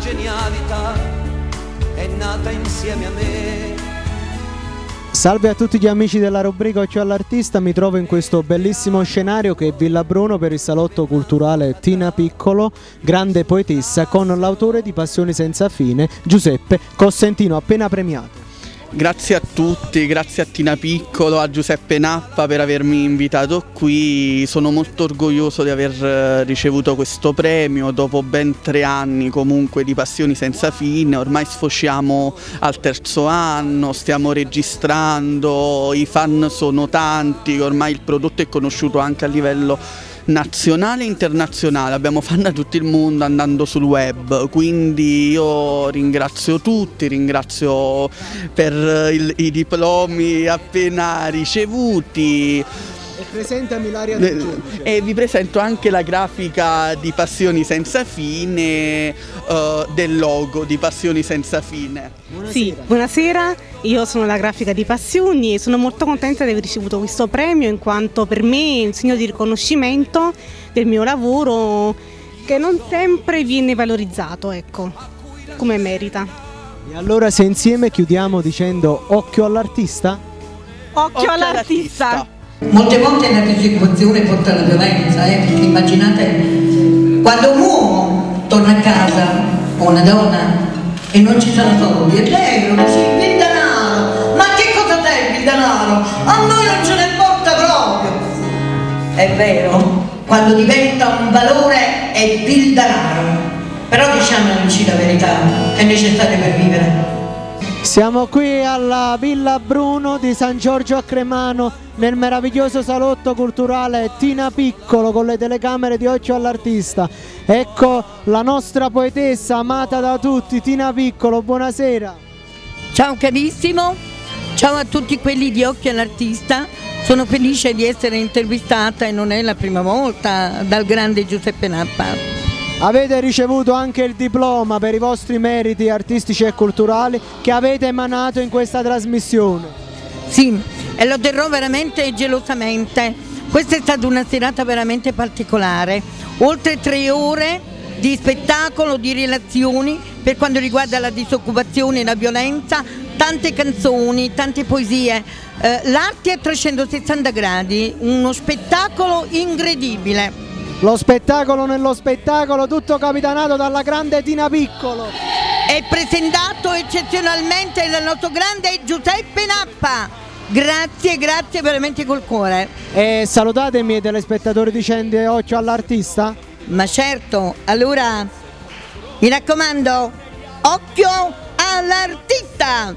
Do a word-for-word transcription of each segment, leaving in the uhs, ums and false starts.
genialità è nata insieme a me. Salve a tutti gli amici della rubrica Occhio all'Artista, mi trovo in questo bellissimo scenario che è Villa Bruno per il salotto culturale Tina Piccolo, grande poetessa, con l'autore di Passioni senza fine, Giuseppe Cosentino, appena premiato. Grazie a tutti, grazie a Tina Piccolo, a Giuseppe Nappa per avermi invitato qui. Sono molto orgoglioso di aver ricevuto questo premio dopo ben tre anni comunque di Passioni senza fine. Ormai sfociamo al terzo anno, stiamo registrando, i fan sono tanti, ormai il prodotto è conosciuto anche a livello nazionale e internazionale, abbiamo fan da tutto il mondo andando sul web, quindi io ringrazio tutti, ringrazio per il, i diplomi appena ricevuti. E presentami l'area del giudice. E vi presento anche la grafica di Passioni senza fine, uh, del logo di Passioni senza fine. Buonasera. Sì, buonasera, io sono la grafica di Passioni e sono molto contenta di aver ricevuto questo premio in quanto per me è un segno di riconoscimento del mio lavoro che non sempre viene valorizzato, ecco, come merita. E allora se insieme chiudiamo dicendo occhio all'artista? Occhio, occhio all'artista! all'artista. Molte volte la disoccupazione porta alla violenza, eh? Perché immaginate quando un uomo torna a casa o una donna e non ci sono soldi, è vero, dice il denaro, ma che cosa serve il denaro? A noi non ce ne importa proprio, è vero, quando diventa un valore è il denaro, però diciamoci la verità, è necessario per vivere. Siamo qui alla Villa Bruno di San Giorgio a Cremano nel meraviglioso salotto culturale Tina Piccolo con le telecamere di Occhio all'Artista. Ecco la nostra poetessa amata da tutti, Tina Piccolo, buonasera. Ciao carissimo, ciao a tutti quelli di Occhio all'Artista, sono felice di essere intervistata e non è la prima volta dal grande Giuseppe Nappa. Avete ricevuto anche il diploma per i vostri meriti artistici e culturali che avete emanato in questa trasmissione. Sì, e lo terrò veramente gelosamente. Questa è stata una serata veramente particolare. Oltre tre ore di spettacolo, di relazioni per quanto riguarda la disoccupazione e la violenza, tante canzoni, tante poesie, eh, l'arte a trecentosessanta gradi, uno spettacolo incredibile. Lo spettacolo nello spettacolo, tutto capitanato dalla grande Tina Piccolo. È presentato eccezionalmente dal nostro grande Giuseppe Nappa. Grazie, grazie veramente col cuore. E salutatemi i telespettatori dicendo occhio all'artista. Ma certo, allora mi raccomando, occhio all'artista.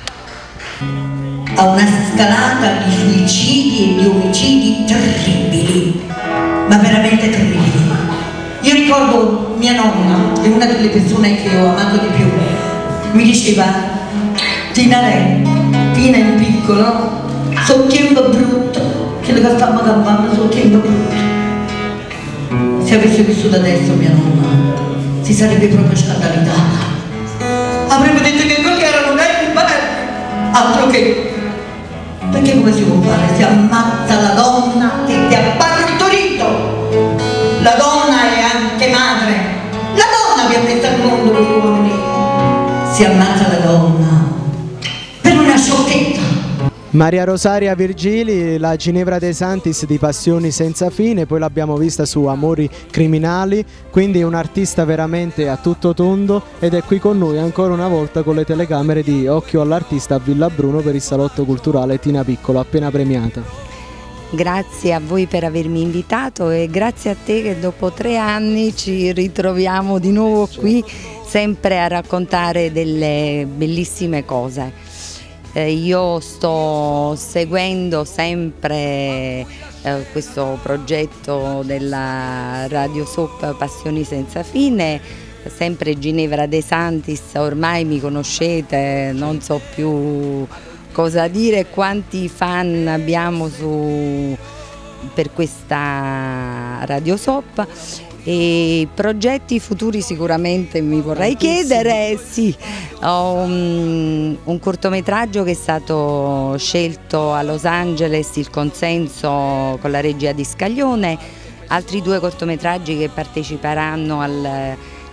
A una scalata di suicidi e di omicidi terribili, ma veramente terribili. Io ricordo mia nonna, è una delle persone che ho amato di più, mi diceva: Tina lei, Tina in piccolo, sul tempo brutto, che le stavamo campando sul tempo brutto. Se avesse vissuto adesso mia nonna, si sarebbe proprio scandalizzata. Avrebbe detto che quelli erano lei, ma altro che. Perché come si può fare? Si ammazza la donna che ti ha partorito. La donna è anche madre. La donna che ha messo al mondo gli uomini. Si ammazza la donna per una sciocchezza. Maria Rosaria Virgili, la Ginevra De Santis di Passioni senza fine, poi l'abbiamo vista su Amori criminali, quindi è un'artista veramente a tutto tondo ed è qui con noi ancora una volta con le telecamere di Occhio all'Artista a Villa Bruno per il salotto culturale Tina Piccolo, appena premiata. Grazie a voi per avermi invitato e grazie a te che dopo tre anni ci ritroviamo di nuovo qui sempre a raccontare delle bellissime cose. Io sto seguendo sempre eh, questo progetto della radio soap Passioni senza fine, sempre Ginevra De Santis, ormai mi conoscete, non so più cosa dire, quanti fan abbiamo su, per questa radio soap. E progetti futuri sicuramente mi vorrei chiedere, sì, ho un, un cortometraggio che è stato scelto a Los Angeles, il consenso con la regia di Scaglione, altri due cortometraggi che parteciperanno al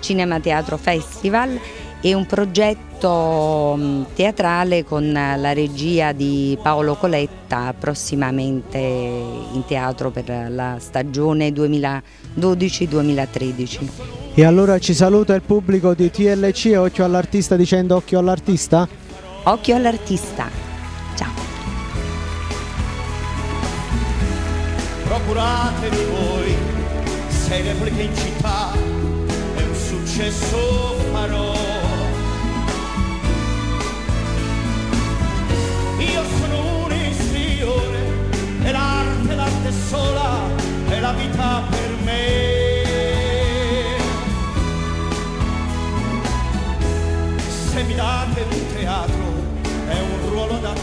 Cinema Teatro Festival e un progetto teatrale con la regia di Paolo Coletta, prossimamente in teatro per la stagione duemiladodici duemilatredici. E allora ci saluta il pubblico di T L C e Occhio all'Artista dicendo occhio all'artista? Occhio all'artista, ciao! Procuratevi voi sei repliche in città è un successo farò. Io sono un istrione e l'arte, l'arte sola è la vita per me. Se mi date un teatro è un ruolo da